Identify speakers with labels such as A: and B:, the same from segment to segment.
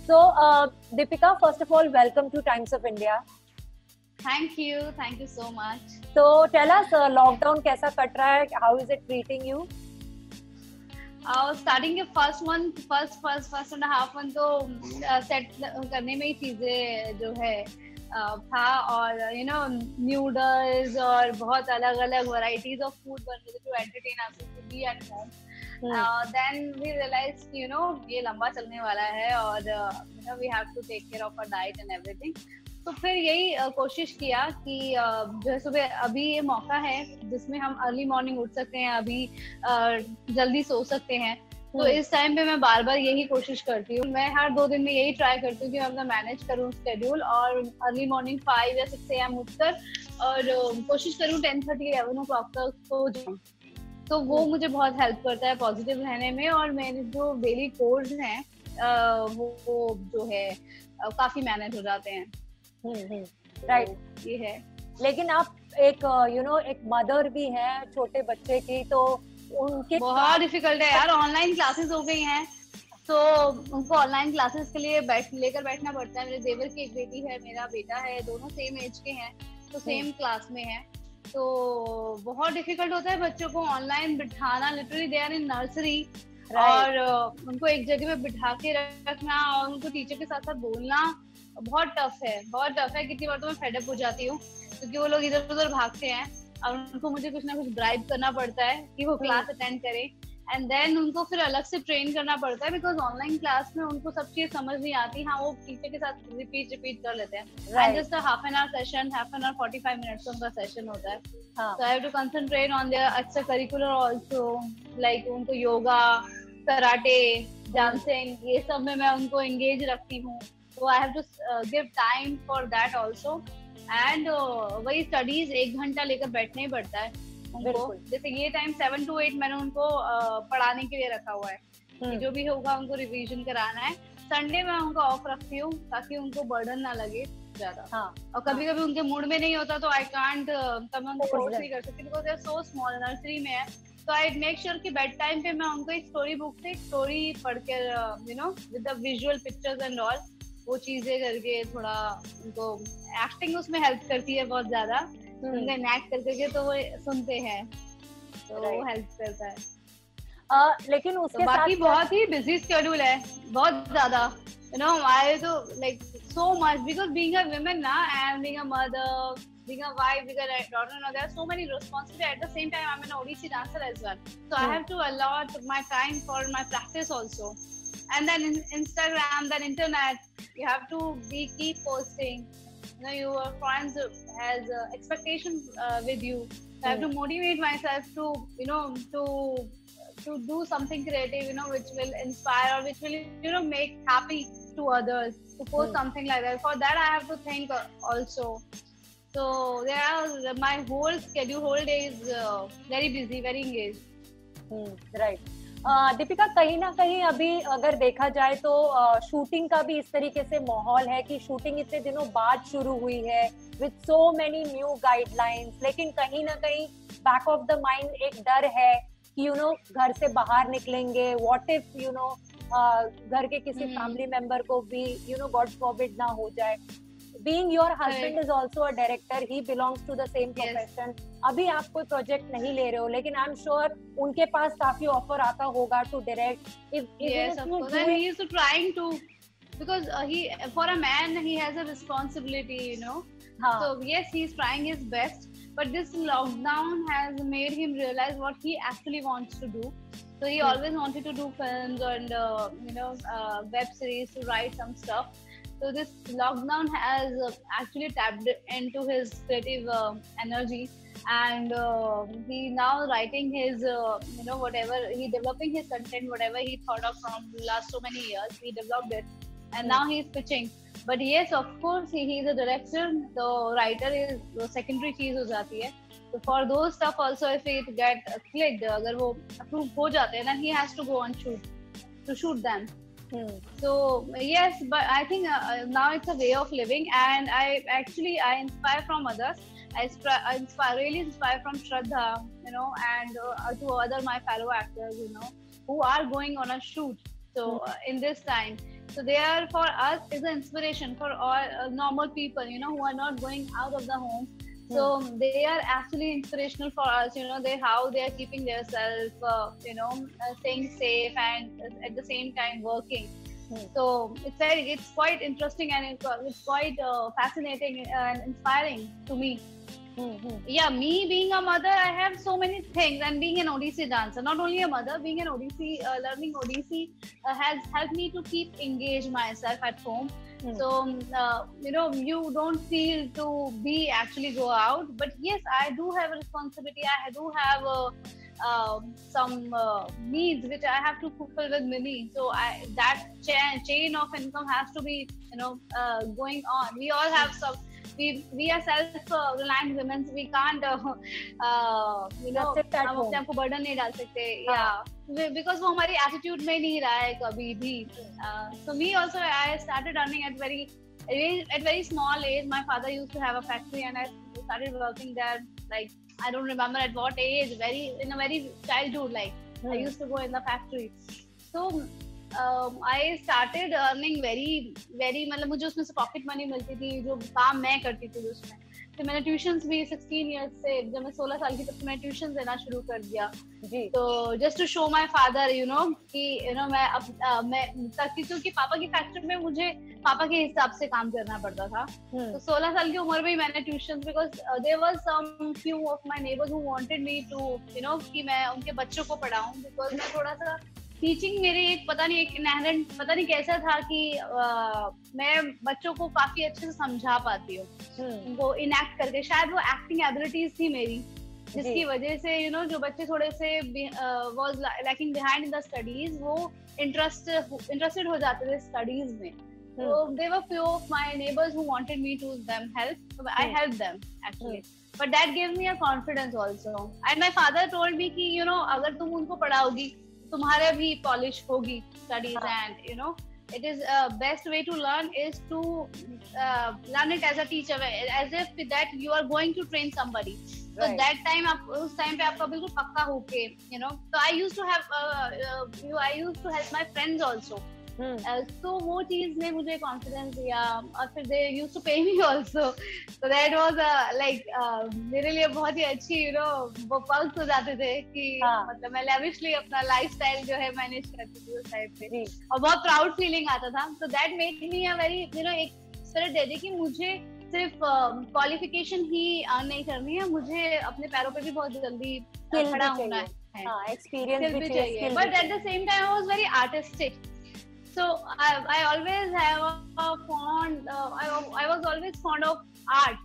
A: So, Deepika, first of all, welcome to Times of India.
B: Thank you so much.
A: So, tell us, lockdown कैसा कट रहा है? How is it treating you?
B: Starting के first and a half month तो set करने में ही चीजें जो है था, और noodles और बहुत अलग varieties of food बन रहे थे to entertain us to be at home. Then we realized ये लंबा चलने वाला है, और we have to take care of our diet and everything. तो फिर यही कोशिश किया कि जो है सुबह अभी ये मौका है जिसमें हम अर्ली मॉर्निंग उठ सकते हैं, अभी जल्दी सो सकते हैं, तो इस टाइम पे मैं बार बार यही कोशिश करती हूँ। मैं हर 2 दिन में यही ट्राई करती हूँ कि मैं अपना मैनेज करूँ शेड्यूल, और अर्ली मॉर्निंग 5 या 6 AM उठकर और कोशिश करूँ 10:30-11 o'clock तक सो जाऊँ। तो वो मुझे बहुत हेल्प करता है पॉजिटिव रहने में, और मेरे जो डेली कोर्स हैं वो जो है काफी मैनेज हो जाते हैं।
A: राइट,
B: ये है।
A: लेकिन आप एक एक मदर भी है छोटे बच्चे की, तो उनके
B: बहुत डिफिकल्ट है यार। ऑनलाइन क्लासेस हो गई हैं, तो उनको ऑनलाइन क्लासेस के लिए लेकर बैठना पड़ता है। मेरे देवर की एक बेटी है, मेरा बेटा है, दोनों सेम एज के हैं, तो सेम क्लास में है, तो बहुत डिफिकल्ट होता है बच्चों को ऑनलाइन बिठाना। Literally they are in nursery, और उनको एक जगह पे बिठा के रखना और उनको टीचर के साथ साथ बोलना बहुत टफ है। कितनी बार तो मैं फेडअप हो जाती हूँ, क्योंकि वो लोग इधर उधर भागते हैं और उनको मुझे कुछ ना कुछ ब्राइब करना पड़ता है कि वो क्लास अटेंड करें, एंड देन उनको फिर अलग से ट्रेन करना पड़ता है, बिकॉज ऑनलाइन क्लास में उनको सब चीज समझ नहीं आती। हाँ, वो टीचर के साथ रिपीट कर लेते हैं, and just half an hour session, half an hour 45 minutes उनका सेशन होता है। So I have to concentrate on their extra curricular also, like उनको योगा, कराटे, डांसिंग, ये सब में मैं उनको एंगेज रखती हूँ। So I have to give time for that also, and वही स्टडीज 1 घंटा लेकर बैठना ही पड़ता है उनको। जैसे ये टाइम 7 to 8 मैंने उनको पढ़ाने के लिए रखा हुआ है, कि जो भी होगा उनको रिवीजन कराना है। संडे में उनको ऑफ रखती हूँ ताकि उनको बर्डन ना लगे ज्यादा। और कभी कभी उनके मूड में नहीं होता तो आई कांट, तब मैं उनको फोर्स नहीं कर सकती, because they are so small, nursery में है। तो आई मेक श्योर कि बेड टाइम पे मैं उनको एक स्टोरी बुक से एक स्टोरी पढ़कर with the visual pictures and all, वो चीजें करके थोड़ा उनको एक्टिंग उसमें हेल्प करती है बहुत ज्यादा। उनका एक्ट करके तो वो सुनते हैं, तो वो हेल्प करता है।
A: लेकिन उसके
B: तो बाकी बहुत ही बिजी शेड्यूल है, बहुत ज्यादा। आई तो like so much, because being a woman ना, and being a mother, being a wife, being a daughter, there are so many responsibilities. At the same time, I'm an ODC dancer as well, so I have to allot my time for my practice also. And then Instagram, then internet, you have to keep posting. Your friends has expectations with you. So I have to motivate myself to to do something creative, which will inspire, or which will make happy to others, to post something like that. For that I have to think also. So my whole schedule, whole day is very busy, very engaged.
A: Right. Deepika, कहीं ना कहीं अभी अगर देखा जाए तो shooting का भी इस तरीके से माहौल है कि शूटिंग इतने दिनों बाद शुरू हुई है with so many new guidelines, लेकिन कहीं ना कहीं बैक ऑफ द माइंड एक डर है कि घर से बाहर निकलेंगे, व्हाट इफ घर के किसी फैमिली मेंबर को भी गॉड फॉरबिड ना हो जाए। Being your husband is also a director, he belongs to the same profession. अभी आप कोई प्रोजेक्ट नहीं ले रहे हो, लेकिन आई एम श्योर उनके पास काफी ऑफर आता होगा to direct.
B: Yes, of course, and he is trying to, because for a man he has a responsibility, So yes, he is trying his best, but this lockdown has made him realize what he actually wants to do. So he always wanted to do films and web series, to write some stuff. So this lockdown has actually tapped into his creative energy, and he now writing his whatever he developing his content, whatever he thought of from last so many years, he developed it, and now he is pitching. But yes, of course, he is a director, the writer is the secondary चीज हो जाती है। So for those stuff also, if it get clicked, अगर वो approve हो जाते हैं, then he has to go on shoot them. So yes, but I think now it's a way of living, and I inspire from others. I really inspire from Shraddha, and to other my fellow actors, who are going on a shoot. So in this time, So they are for us is an inspiration for all normal people, you know, who are not going out of the home. So they are actually inspirational for us, you know, how they are keeping themselves, staying safe and at the same time working. So it's quite interesting and it's quite fascinating and inspiring to me. Yeah, me being a mother, I have so many things, and being an Odissi dancer, not only a mother, being an Odissi, learning Odissi has helped me to keep engaged myself at home. So, you don't feel to be actually go out, but yes, I do have a responsibility. I do have some needs which I have to fulfill with Mini. So that chain of income has to be, going on. We all have some. We are self-reliant women. We can't, हम अपने आप को burden नहीं डाल सकते. Yeah, because वो हमारी attitude में नहीं रहा है कभी भी. So me also, I started earning at very small age. My father used to have a factory, and I started working there. Like, I don't remember at what age. In a very childhood, like I used to go in the factory. So I started earning very मतलब मुझे उसमें से pocket money मिलती थी जो काम मैं करती थी उसमें. फिर मैंने ट्यूशंस भी 16 इयर्स से, जब मैं 16 साल की तब मैंने ट्यूशन देना शुरू कर दिया जी. तो just to show my father कि मैं ताकि, क्योंकि पापा की फैक्ट्री में मुझे पापा के हिसाब से काम करना पड़ता था. तो 16 साल की उम्र में ही मैंने tuition, because there was some few of my neighbours who wanted me to कि मैं उनके बच्चों को पढ़ाऊं, बिकॉज मैं थोड़ा सा टीचिंग मेरे पता नहीं कैसा था कि मैं बच्चों को काफी अच्छे से समझा पाती हूँ उनको इनएक्ट करके. शायद वो एक्टिंग एबिलिटीज थी मेरी, जिसकी वजह से जो बच्चे थोड़े से was lacking behind in the studies, वो इंटरेस्टेड हो जाते थे स्टडीज में. So there were few of my neighbors who wanted me to them help. So I helped them actually. But that gave me a confidence also. And my father told me कि अगर तुम उनको पढ़ाओगी तुम्हारे भी polish होगी studies. And it is best way to learn is to learn it as a teacher, as if that you are going to train somebody. So that time उस time पे आपका बिल्कुल पक्का होके so I used to help my friends also. तो वो चीज ने मुझे कॉन्फिडेंस दिया. और फिर दे used to pay me also. So that was like मेरे लिए बहुत ही अच्छी वो पल्स हो जाते थे कि मतलब मैं लेविशली अपना लाइफस्टाइल जो है मैनेज करती थी उस टाइम पे, और बहुत प्राउड फीलिंग आता था. So that made me a very एक स्पिरिट दे दी कि मुझे सिर्फ क्वालिफिकेशन ही अर्न नहीं करनी है, मुझे अपने पैरों पे भी बहुत जल्दी खड़ा होना है. एक्सपीरियंस भी चाहिए. But at the same time I was very artistic. So I always have a fond. I was always fond of art.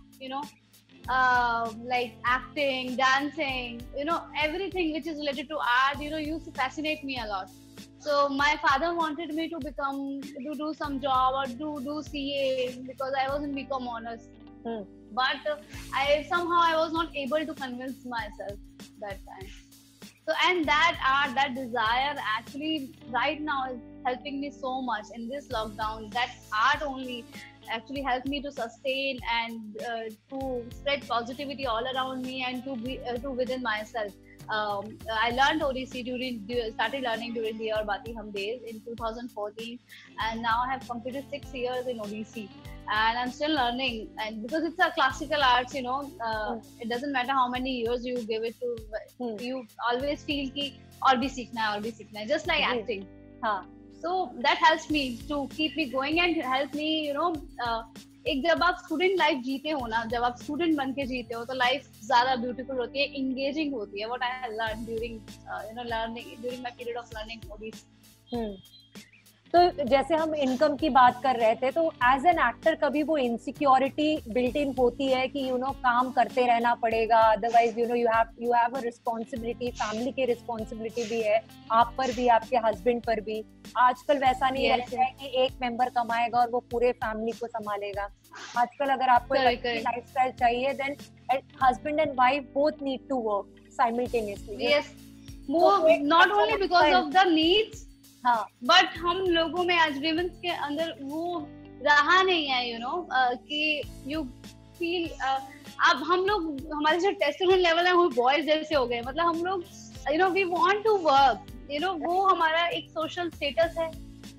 B: Like acting, dancing. Everything which is related to art. Used to fascinate me a lot. So my father wanted me to do some job or do CA because I was in BCom honors. But I was not able to convince myself that time. So, and that art, that desire actually right now is helping me so much in this lockdown. That art only actually helped me to sustain and to spread positivity all around me and to within myself. I learned Odissi started learning during the Bati Hum days in 2014, and now I have completed 6 years in Odissi. And I'm still learning, and because it's a classical arts, it doesn't matter how many years you give it to, you always feel ki aur bhi seekhna hai, just like acting. So that helps me to keep me going and help me, एक जब आप student life जीते हो ना, जब आप student बन के जीते हो तो लाइफ ज्यादा ब्यूटीफुल होती है, इंगेजिंग होती है. What I have learn during my period of learning Odissi.
A: तो जैसे हम इनकम की बात कर रहे थे, तो एज एन एक्टर कभी वो इनसिक्योरिटी बिल्ट इन होती है कि काम करते रहना पड़ेगा, otherwise you have a responsibility, family की रिस्पॉन्सिबिलिटी भी है आप पर भी, आपके हस्बैंड पर भी. आजकल वैसा नहीं रहता है कि एक मेंबर कमाएगा और वो पूरे फैमिली को संभालेगा. आजकल अगर आपको लाइफस्टाइल चाहिए, then husband and wife both need to work simultaneously.
B: Yes, not only because of the needs, but हम लोगों में आज विमेंस के अंदर वो रहा नहीं है कि यू फील. अब हम लोग, हमारे जो टेस्टोस्टेरोन लेवल है वो बॉयज जैसे हो गए. मतलब हम लोग वी वांट टू वर्क, वो हमारा एक सोशल स्टेटस है,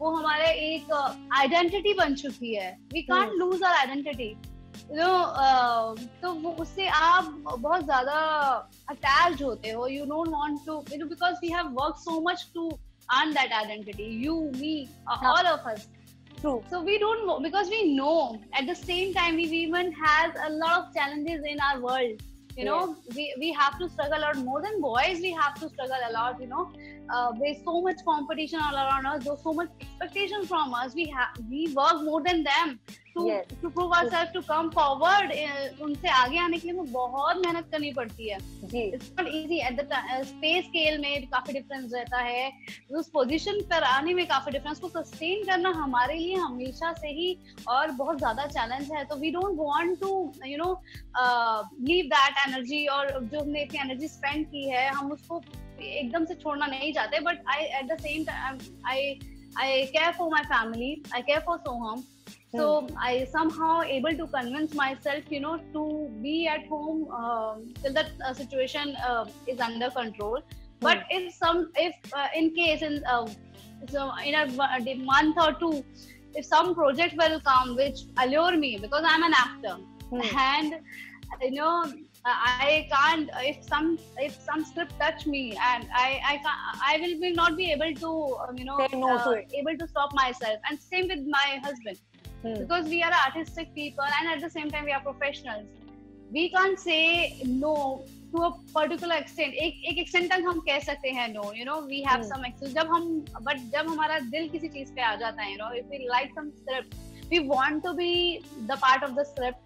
B: वो हमारे एक आइडेंटिटी बन चुकी है. We can't lose our identity, you know. तो वो उससे आप बहुत ज्यादा अटैच्ड होते हो. You don't want to, you know, because we have work so much to earn that identity, you, me, all of us.
A: True.
B: So we don't know, because we know at the same time we women has a lot of challenges in our world, you know. We have to struggle a lot more than boys. We have to struggle a lot, you know. There's so much competition all around us, there's so much expectation from us. We work more than them to prove ourselves, to come forward. उनसे आगे आने के लिए हमें बहुत मेहनत करनी पड़ती है. It's not easy. At the space scale में काफी डिफरेंस रहता है, उस पोजीशन पर आने में काफी डिफरेंस. को सस्टेन करना हमारे लिए हमेशा से ही और बहुत ज्यादा चैलेंज है. तो we don't want to, you know, leave that energy, और जो हमने इतनी एनर्जी स्पेंड की है हम उसको एकदम से छोड़ना नहीं चाहते. But I at the same time I care for my family, I care for Soham. So I somehow able to convince myself, you know, to be at home till that situation is under control. But if in case so in a month or two, if some project will come which allure me, because I'm an actor, and you know, I can't, if some script touch me, and I will not be able to, you know,
A: say no to it.
B: Able to stop myself. And same with my husband, because we are artistic people and at the same time we are professionals. We can't say no to a particular extent. एक extent तक हम कह सकते हैं no, you know. We have some excuse. जब हमारा दिल किसी चीज पे आ जाता है, you know, if we like some script, we want to be the part of the script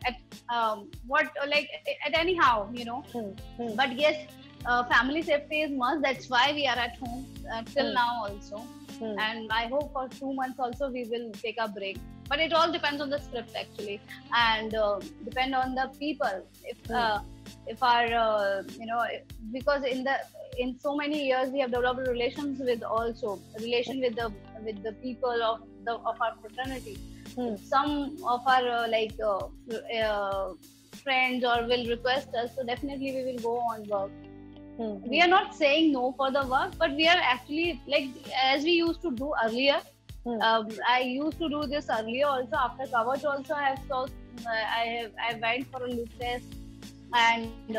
B: at anyhow, you know. But yes, family safety is must. That's why we are at home till now also. And I hope for 2 months also we will take a break. But it all depends on the script actually, and depend on the people. If our you know, because in so many years we have developed relations with the people of our fraternity. Some of our friends or will request us, so definitely we will go on work. We are not saying no for the work, but we are actually, like, as we used to do earlier. I used to do this earlier also. After Kavach also I went for a look test, and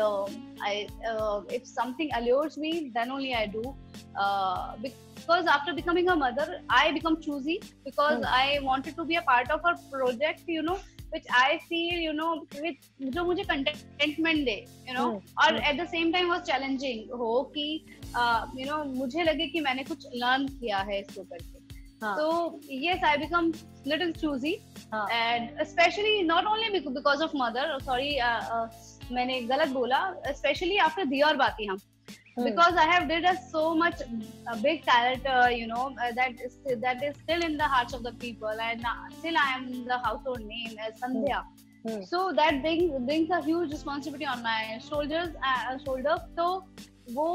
B: if something allures me, then only I do. Because after becoming a mother, I become choosy, because I wanted to be a part of a project, you know, which I feel, you know, with जो मुझे contentment they, you know, और at the same time was challenging हो कि you know, मुझे लगे कि मैंने कुछ learn किया है इसको करके. So yes, I become little choosy, and especially not only because of mother. Sorry, मैंने गलत बोला. Especially after Diya Aur Baati Hum. Because I have did so much big character, you know, that is still in the hearts of the people, and still I am the household name as Sandhya. So that brings a huge responsibility on my shoulder. तो वो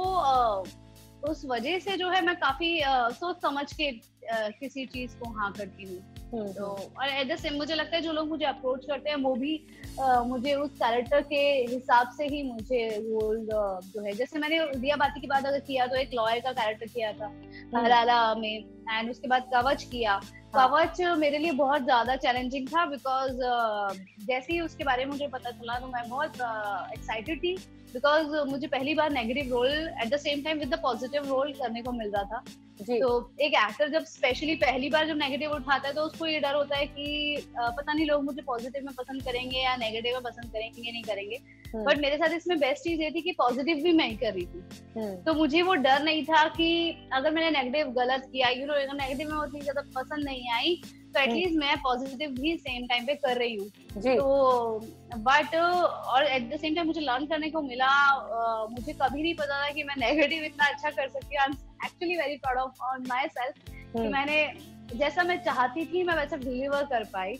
B: उस वजह से जो है मैं काफी सोच समझ के किसी चीज को हाँ करती हूँ. तो और एट द सेम मुझे लगता है जो लोग मुझे अप्रोच करते हैं वो भी मुझे उस कैरेक्टर के हिसाब से ही मुझे रोल जो है, जैसे मैंने दिया बाती की बात अगर किया तो एक लॉयर का कैरेक्टर किया था हलाला में, एंड उसके बाद कवच किया. कवच मेरे लिए बहुत ज्यादा चैलेंजिंग था, बिकॉज जैसे ही उसके बारे में मुझे पता चला तो मैं बहुत एक्साइटेड थी, बिकॉज मुझे पहली बार negative role at the same time with the positive role करने को मिल रहा था. तो एक एक्टर जब स्पेशली पहली बार जब नेगेटिव उठाता है तो उसको ये डर होता है कि पता नहीं लोग मुझे पॉजिटिव में पसंद करेंगे या नेगेटिव में पसंद करेंगे नहीं करेंगे. बट मेरे साथ इसमें बेस्ट चीज ये थी कि पॉजिटिव भी मैं ही कर रही थी. तो मुझे वो डर नहीं था कि अगर मैंने नेगेटिव गलत किया, यू नो, अगर नेगेटिव में उतनी ज्यादा पसंद नहीं आई तो एटलीस्ट मैं पॉजिटिव भी सेम टाइम पे कर रही हूँ. तो बट और एट द सेम टाइम मुझे लर्न करने को मिला. मुझे कभी नहीं पता था कि मैं नेगेटिव इतना अच्छा कर सकती हूँ. I am actually very proud of on my self कि मैंने जैसा मैं चाहती थी मैं वैसा डिलीवर कर पाई.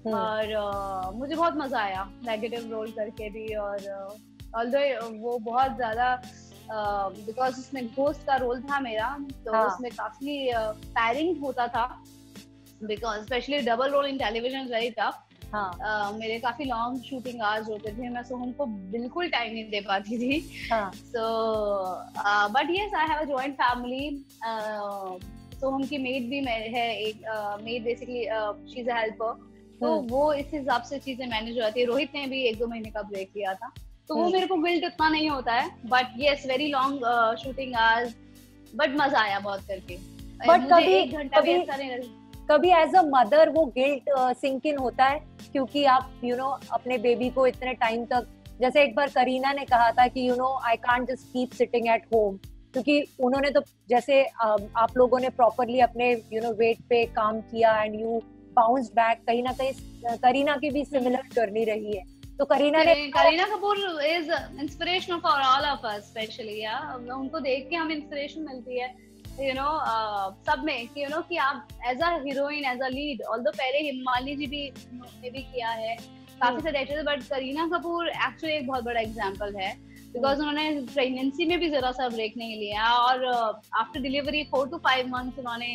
B: और मुझे बहुत मजा आया नेगेटिव रोल करके भी. और ऑल्दो वो बहुत ज्यादा बिकॉज उसमें घोस्ट का रोल था मेरा, तो उसमें काफी टायरिंग होता था, because specially double role in television very tough. मेरे काफी लॉन्ग शूटिंग आवर्स होते थे, मैं सोहम को बिल्कुल टाइम नहीं दे पाती थी. So but yes, I have a joint family. Soham की मेड भी है, एक maid basically she is a helper, तो वो इस हिसाब से चीजें मैनेज हो जाती है। रोहित ने भी 1-2 महीने का ब्रेक लिया था, तो वो मेरे को गिल्ट उतना नहीं होता है, but yes very long shooting hours, but मजा आया बहुत करके।
A: बट
B: मुझे 1 घंटा भी ऐसा नहीं लगा।
A: कभी एज अ मदर वो गिल्ट सिंक इन होता है, क्योंकि आप अपने बेबी को इतने टाइम तक, जैसे एक बार करीना ने कहा था कि I can't just keep sitting at home, क्योंकि उन्होंने तो जैसे आप लोगों ने प्रॉपरली अपने वेट पे काम किया एंड यू बाउंस बैक, कहीं ना कहीं करीना की भी सिमिलर जर्नी रही है। तो
B: Kareena Kapoor is inspiration for all of us, specially उनको देख के हम इंस्पिरेशन मिलती है सब में कि कि आप as a heroine, as a lead, although पहले हिमाली जी भी ने भी किया है काफी सारे actors, but Kareena Kapoor actually एक बहुत बड़ा एग्जांपल है, बिकॉज उन्होंने प्रेगनेंसी में भी जरा सा ब्रेक नहीं लिया, और आफ्टर डिलीवरी 4 to 5 months उन्होंने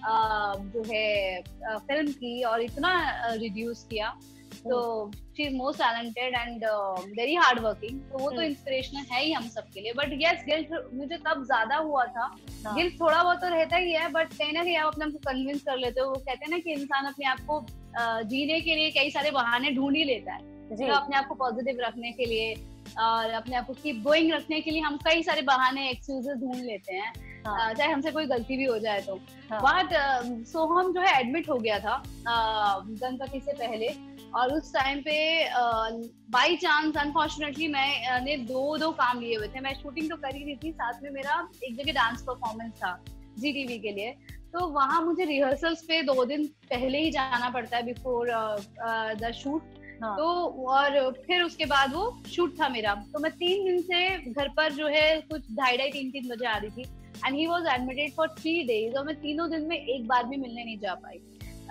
B: जो है फिल्म की और इतना रिड्यूस किया। तो she is most talented and very hard working, तो वो तो इंस्पिरेशनल है ही हम सबके लिए। बट यस, गिल्ट मुझे तब ज्यादा हुआ था। गिल्ट थोड़ा बहुत तो रहता ही है, बट कहीं ना कहीं आप अपने आप को कन्विंस कर लेते हो। वो कहते हैं ना कि इंसान अपने आप को जीने के लिए कई सारे बहाने ढूंढ ही लेता है, तो अपने आप को पॉजिटिव रखने के लिए और अपने आप को कीप गोइंग रखने के लिए हम कई सारे बहाने, एक्सक्यूजेस ढूंढ लेते हैं, चाहे हमसे कोई गलती भी हो जाए तो। बट सोहम जो है एडमिट हो गया था गणपति से पहले, और उस टाइम पे बाई चांस अनफॉर्चुनेटली मैंने दो काम लिए हुए थे। मैं शूटिंग तो कर ही रही थी, साथ में मेरा एक जगह डांस परफॉर्मेंस था GTV के लिए, तो वहां मुझे रिहर्सल्स पे 2 दिन पहले ही जाना पड़ता है बिफोर द शूट। तो और फिर उसके बाद वो शूट था मेरा, तो मैं 3 दिन से घर पर जो है कुछ 2:30-3 बजे आ रही थी, and he was admitted for 3 days, और मैं तीनों दिन में एक बार भी मिलने नहीं जा पाई।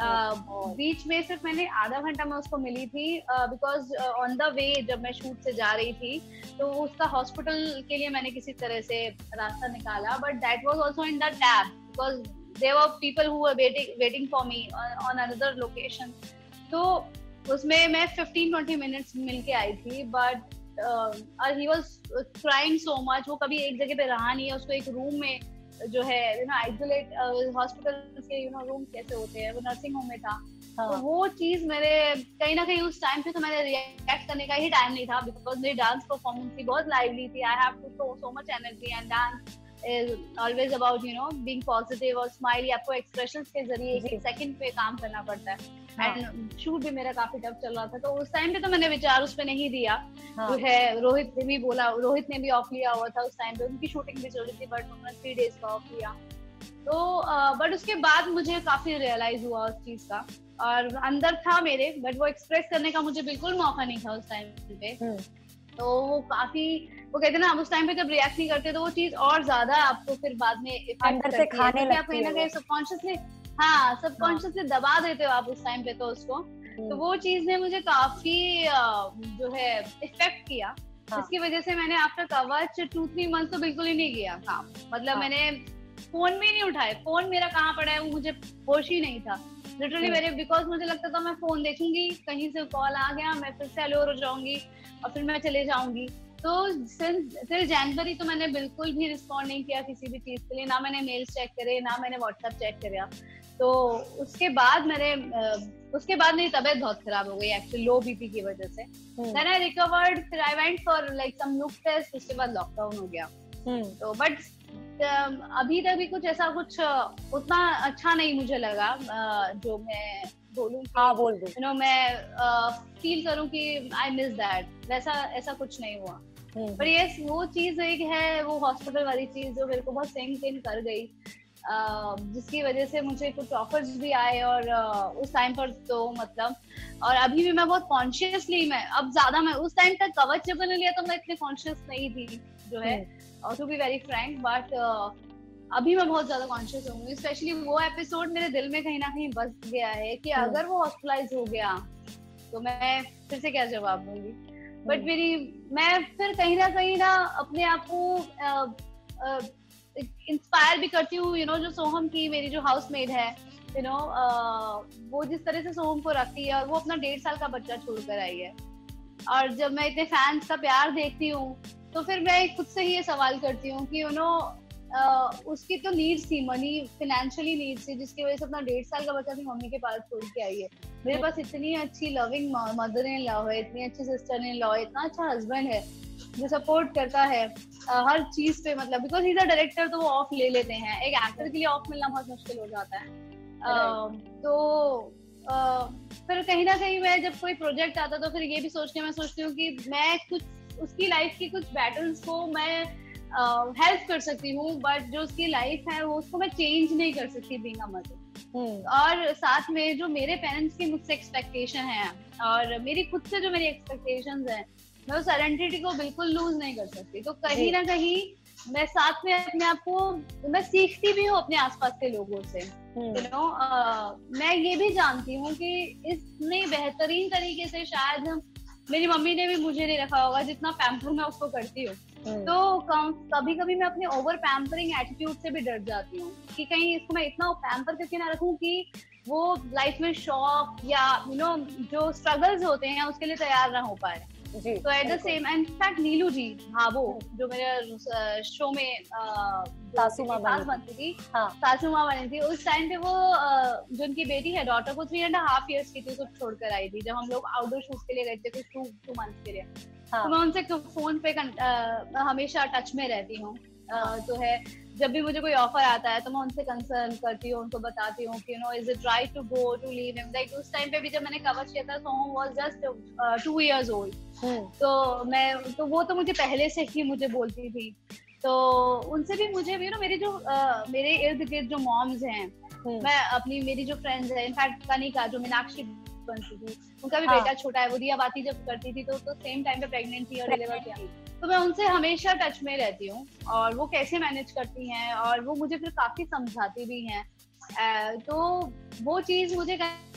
B: बीच में सिर्फ मैंने आधा घंटा में उसको मिली थी, बिकॉज ऑन द वे जब मैं शूट से जा रही थी तो उसका हॉस्पिटल के लिए मैंने किसी तरह से रास्ता निकाला, but that was also in the tab, because there were people who were waiting for me on another location. तो उसमें मैं 15-20 मिनट्स मिल के आई थी, but he was crying so much. वो कभी एक जगह पे रहा नहीं है, उसको एक रूम में जो है आइसोलेट, हॉस्पिटल के रूम कैसे होते हैं, वो नर्सिंग होम में था। तो वो चीज मेरे कहीं ना कहीं उस टाइम पे तो मैंने रिएक्ट करने का ही टाइम नहीं था, बिकॉज मेरी डांस परफॉर्मेंस थी बहुत लाइवली थी। I have to show so much energy, and dance is always about being positive और स्माइली, आपको एक्सप्रेशंस के जरिए एक सेकंड पे काम करना पड़ता है। एंड शूट भी मेरा काफी टफ चल रहा था, तो उस टाइम पे तो मैंने विचार उस पे नहीं दिया। तो है रोहित ने भी बोला, रोहित ने भी ऑफ लिया हुआ था उस टाइम पे, उनकी शूटिंग भी चल रही थी, बट उन्होंने 3 days का ऑफ लिया। तो बट उसके बाद मुझे काफी रियलाइज हुआ उस चीज का, और अंदर था मेरे, बट वो एक्सप्रेस करने का मुझे बिल्कुल मौका नहीं था उस टाइम पे। तो वो काफी, वो कहते हैं ना, उस टाइम पे जब रिएक्ट नहीं करते तो वो चीज और ज्यादा आपको फिर बाद में
A: अंदर से खाने लगती है,
B: कहीं ना कहीं सबकॉन्शियसली सबकॉन्शियसली दबा देते हो आप उस टाइम पे तो उसको। तो वो चीज ने मुझे काफी जो है इफेक्ट किया, जिसकी वजह से मैंने आफ्टर कवच 2-3 मंथ तो बिल्कुल ही नहीं किया काम। मतलब मैंने फोन भी नहीं उठाए, फोन मेरा कहाँ पड़ा है वो मुझे होश ही नहीं था लिटरली मेरे, बिकॉज मुझे लगता था मैं फोन देखूंगी, कहीं से कॉल आ गया, मैं फिर से अलोर हो जाऊंगी और फिर मैं चले जाऊंगी। तो फिर जनवरी तो मैंने बिल्कुल भी रिस्पॉन्ड नहीं किया किसी भी चीज के लिए, ना मैंने मेल्स चेक करे, ना मैंने व्हाट्सएप चेक करा। तो उसके बाद मेरी तबीयत बहुत खराब हो गई एक्चुअली, लो बीपी की वजह से। देन आई रिकवर्ड, फिर I went for like some look test, उसके बाद लॉकडाउन हो गया। तो बट अभी तक भी कुछ ऐसा कुछ उतना अच्छा नहीं मुझे लगा जो मैं बोलूं कि मैं फील करूं कि आई मिस दैट, वैसा ऐसा कुछ नहीं हुआ। पर यस, वो चीज एक है, वो हॉस्पिटल वाली चीज जो मेरे को बहुत सिंक इन कर गई, जिसकी वजह से मुझे कुछ ऑफर्स भी आए, और उस टाइम पर तो मतलब, और अभी भी मैं बहुत कॉन्शियसली, मैं अब ज्यादा, मैं उस टाइम तक कवच जब मैंने लिया तो मैं इतनी कॉन्शियस नहीं थी जो है, to be very frank, but अभी मैं बहुत ज्यादा कॉन्शियस हूँ। स्पेशली वो एपिसोड मेरे दिल में कहीं ना कहीं बस गया है कि अगर वो हॉस्पिटलाइज हो गया तो मैं फिर से क्या जवाब दूंगी। बट मैं फिर कहीं ना अपने आप को इंस्पायर भी करती हूँ, जो सोहम की, मेरी जो हाउसमेट है, वो जिस तरह से सोहम को रखती है, और वो अपना 1.5 साल का बच्चा छोड़कर आई है। और जब मैं इतने फैंस का प्यार देखती हूँ तो फिर मैं खुद से ही ये सवाल करती हूँ कि उसकी तो नीड्स थी, मनी फाइनेंशियली नीड्स थी, जिसकी वजह से अपना 1.5 साल का बच्चा अपनी मम्मी के पास छोड़ के आई है। मेरे पास इतनी अच्छी लविंग मदर इन लॉ है, इतनी अच्छी सिस्टर इन लॉ है, इतना अच्छा हस्बैंड है जो सपोर्ट करता है हर चीज पे, मतलब because he is a director तो वो ऑफ ले लेते हैं, एक एक्टर के लिए ऑफ मिलना बहुत मुश्किल हो जाता है। तो फिर कहीं ना कहीं मैं जब कोई प्रोजेक्ट आता तो फिर ये भी मैं सोचती हूँ कि मैं कुछ उसकी लाइफ की कुछ बैटल्स को मैं हेल्प कर सकती हूँ, बट जो उसकी लाइफ है वो उसको मैं चेंज नहीं कर सकती बीइंग अ मदर। और साथ में जो मेरे पेरेंट्स की मुझसे एक्सपेक्टेशन है और मेरी खुद से जो मेरी एक्सपेक्टेशंस है, मैं उस आइडेंटिटी को बिल्कुल लूज नहीं कर सकती। तो कहीं ना कहीं मैं साथ में अपने आप को मैं सीखती भी हूँ अपने आसपास के लोगों से, यू नो। मैं ये भी जानती हूँ कि इसमें बेहतरीन तरीके से शायद मेरी मम्मी ने भी मुझे नहीं रखा होगा जितना पैम्पर मैं उसको करती हूँ। तो कभी कभी मैं अपने ओवर पैम्परिंग एटीट्यूड से भी डर जाती हूँ कि कहीं इसको मैं इतना पैम्पर करके ना रखूं कि वो लाइफ में शौक या यू नो जो स्ट्रगल्स होते हैं उसके लिए तैयार ना हो पाए। तो at the same end fact Neelu ji भावो जो मेरे शो में
A: सासू माँ
B: बनती थी, सासू माँ बनी थी, उस टाइम पे वो जो उनकी बेटी है डॉटर को 3.5 years की थी, उसको छोड़कर आई थी जब हम लोग आउटडोर शूट के लिए गए थे कुछ 2 months के लिए। तो मैं उनसे फोन पे हमेशा टच में रहती हूँ। तो है जब भी मुझे कोई ऑफर आता है तो मैं उनसे कंसर्न करती हूँ, उनको बताती हूँ कि you know is it right to go to leave him. Like उस टाइम पे भी जब मैंने कवच किया था Soham was just 2 years old। तो वो तो मुझे पहले से ही मुझे बोलती थी। तो उनसे भी मुझे यू नो मेरे इर्द गिर्द जो मॉम्स हैं, मैं अपनी मेरी जो फ्रेंड्स हैं, इनफैक्ट कनिका जो मीनाक्षी बनती थी उनका भी बेटा छोटा है, वो दिया बाती जब करती थी तो सेम टाइम पे प्रेग्नेंट थी और डिलीवर किया। तो मैं उनसे हमेशा टच में रहती हूँ और वो कैसे मैनेज करती हैं और वो मुझे फिर काफी समझाती भी हैं। तो वो चीज मुझे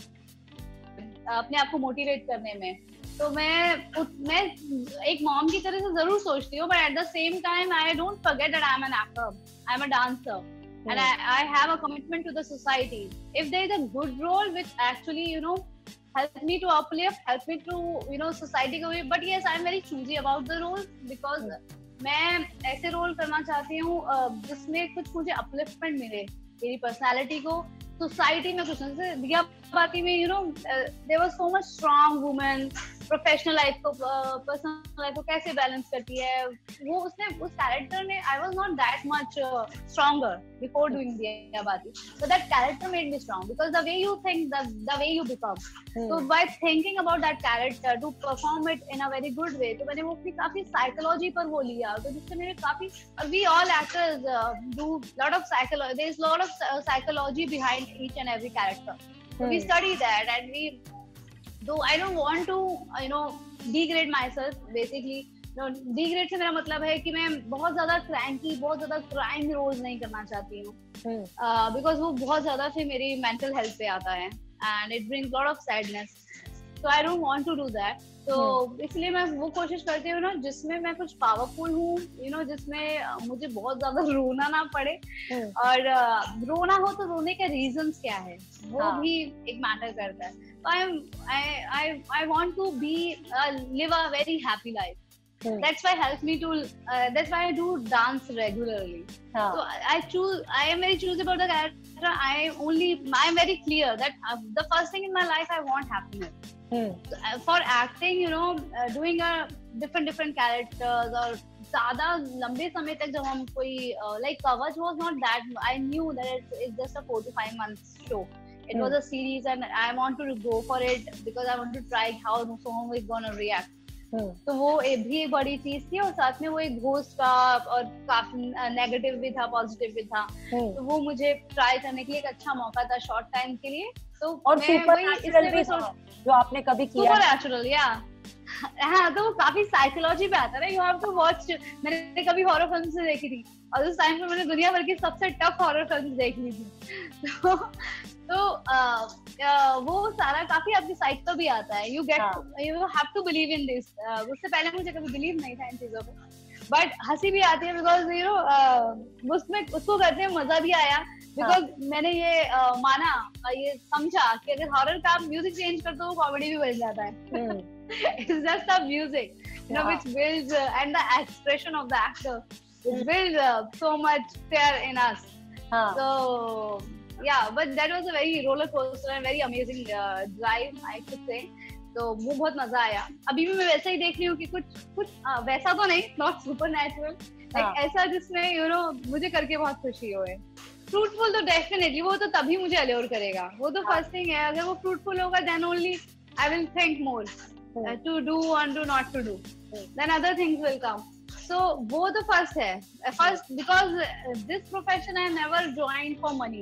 B: अपने आप को मोटिवेट करने में, तो मैं एक मॉम की तरह से जरूर सोचती हूँ, but at the same time I don't forget that I am an actor, I am a dancer and I have a commitment to the society. If there is a good role which actually you know help me to uplift, help me to you know society को, but yes I am very choosy about the role because मैं ऐसे role करना चाहती हूँ जिसमें कुछ मुझे upliftment मिले मेरी पर्सनालिटी को, सोसाइटी में कुछ दिया बाती में you know there was so much strong women, professional life को पर्सनल लाइफ को कैसे बैलेंस करती है वो उसने उस कैरेक्टर ने I was not that much stronger before doing Diya Baati, but that character made me strong because the way you think the way you become. तो by thinking about that character to perform it in a very good way, तो मैंने वो अपनी काफी psychology पर वो लिया, तो जिससे मेरे काफी we all actors do lot of psychology, there is lot of psychology behind each and every character. So we study that and we, though I don't want to you know degrade myself basically, no, degrade से मेरा मतलब है कि मैं बहुत ज्यादा cranky, बहुत ज्यादा क्राइम रोल्स नहीं करना चाहती हूँ because वो बहुत ज्यादा फिर मेरी मेंटल हेल्थ पे आता है and it brings lot of sadness, so I don't want to do that। तो इसलिए मैं वो कोशिश करती हूँ ना जिसमें मैं कुछ पावरफुल हूँ, यू नो जिसमें मुझे बहुत ज्यादा रोना ना पड़े, और रोना हो तो रोने के रीजंस क्या है वो भी एक मैटर करता है। तो I want to be live a very happy life. That's why helps me to that's why I do dance regularly. So I am very choosy about the character. I am very clear that the first thing in my life I want happiness. For acting, you know, doing a different characters और ज़्यादा लंबे समय तक जब हम कोई like Kavach was not that, I knew that it's just a 4 to 5 months show. It was a series and I want to go for it because I want to try how Soham is gonna react. तो वो भी एक बड़ी चीज थी और साथ में वो एक घोस्ट का और काफी नेगेटिव भी था, पॉजिटिव भी था, तो वो मुझे ट्राई करने के लिए एक अच्छा मौका था शॉर्ट टाइम के लिए। तो
A: और सुपरनैचुरल भी जो आपने कभी किया,
B: सुपरनैचुरल या हाँ, तो वो काफी साइकोलॉजी पे आता है, यू हैव टू वॉच। मैंने कभी हॉरर फिल्म से देखी थी और उस टाइम पे मैंने दुनिया भर की सबसे टफ हॉरर फिल्म देख ली थी, तो वो सारा काफी आपकी साइट पर भी आता है। You have to believe in this. उससे पहले मुझे कभी बिलीव नहीं था इन चीजों पे, बट हंसी भी आती है बिकॉज यू नो उसमें उसको करते हैं मजा भी आया बिकॉज मैंने ये माना, ये समझा कि अगर हॉरर का आप म्यूजिक चेंज कर दो वो कॉमेडी भी बन जाता है। It's just the music, you know, which builds and the expression of the actor. It's built so much fear in us. So yeah, but that was a very roller coaster and very amazing drive, I could say. तो वो बहुत मजा आया. अभी भी मैं वैसा ही देख रही हूँ कि कुछ वैसा तो नहीं, नॉट सुपर नेचुरल, लाइक ऐसा जिसमें यू नो मुझे करके बहुत खुशी होए. फ्रूटफुल तो डेफिनेटली वो तो तभी मुझे अल्योर करेगा. वो तो फर्स्ट थिंग है. अगर वो फ्रूटफुल होगा then only I will think more to do and to not to do. Then other things will come. So वो तो first है. First because this profession I never joined for money.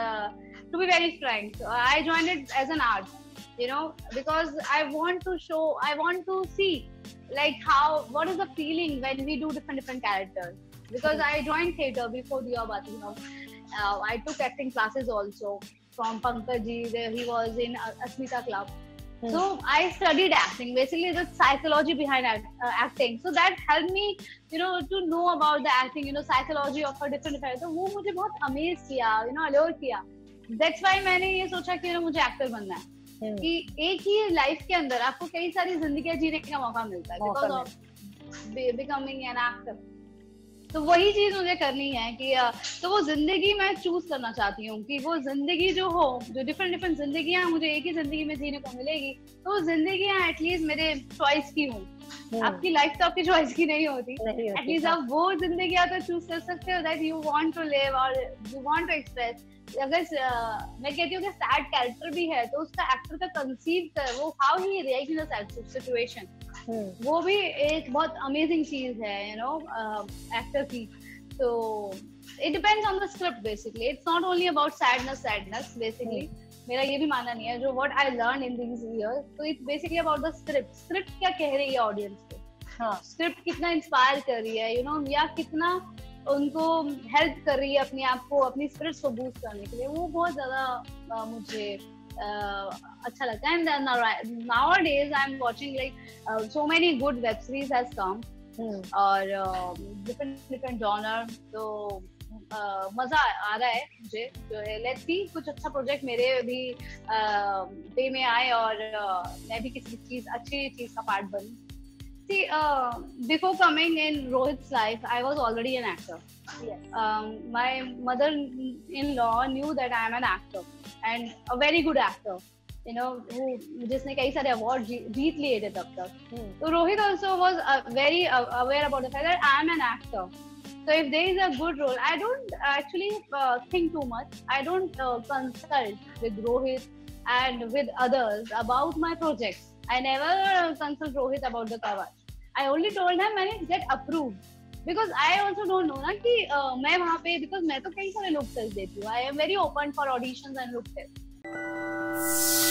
B: To be very frank, I joined it as an art. You know, because I want to show, I want to see like what is the feeling when we do different characters. Because I joined theatre before Diya Bati. You know, I took acting classes also from Pankaj ji. He was in Asmita Club. So I studied acting, basically the psychology behind acting. So that helped me, you know, to know about the acting, you know, psychology of a different character. तो वो मुझे बहुत amaze किया, you know, allure किया. That's why मैंने ये सोचा कि मुझे एक्टर बनना है. कि एक ही लाइफ के अंदर आपको कई सारी जिंदगियां जीने का मौका मिलता है because of becoming an actor. तो वही चीज मुझे करनी है कि तो वो जिंदगी मैं चूज करना चाहती हूँ कि वो जिंदगी जो हो, जो डिफरेंट जिंदगियां मुझे एक ही जिंदगी में जीने को मिलेगी, तो वो जिंदगियां एटलीस्ट मेरे चॉइस की हूँ. आपकी लाइफ तो आपकी चॉइस की नहीं होती. एटलीस्ट आप वो जिंदगियां तो चूज कर सकते हो that you want to live और यू वांट टू एक्सप्रेस. अगर मैं कहती हूँ कि सैड कैरेक्टर भी है तो उसका एक्टर का कंसीव कर वो how he react in sad situation, वो भी एक बहुत अमेजिंग चीज है, यू नो, एक्टर की. तो it depends on the script basically. It's not only about sadness basically. मेरा ये भी मानना नहीं है. जो what I learn in these years, तो it's basically about the script क्या कह रही है ऑडियंस को. स्क्रिप्ट कितना इंस्पायर कर रही है, यू नो, या कितना उनको हेल्प कर रही है अपने आप को, अपनी स्पिरिट्स को बूस्ट करने के लिए. वो बहुत ज्यादा मुझे अच्छा लगता है. And nowadays I'm watching like so many good web series has come और different genre. तो मजा आ रहा है मुझे. लेट्स सी कुछ अच्छा प्रोजेक्ट मेरे भी पे में आए और मैं भी किसी अच्छी चीज का पार्ट बनूं. See, before coming in Rohit's life, I was already an actor. Yes. My mother-in-law knew that I am an actor and a very good actor. You know, जिसने कई सारे अवार्ड जीत लिए थे तब तक. तो Rohit also was very aware about the fact that I am an actor. So if there is a good role, I don't actually think too much. I don't consult with Rohit and with others about my projects. I never consult Rohit about the cover. I only told him when it get approved. Because I also don't know ना कि मैं वहाँ पे, because मैं तो कई सारे look test देती हूँ. I am very open for auditions and look tests.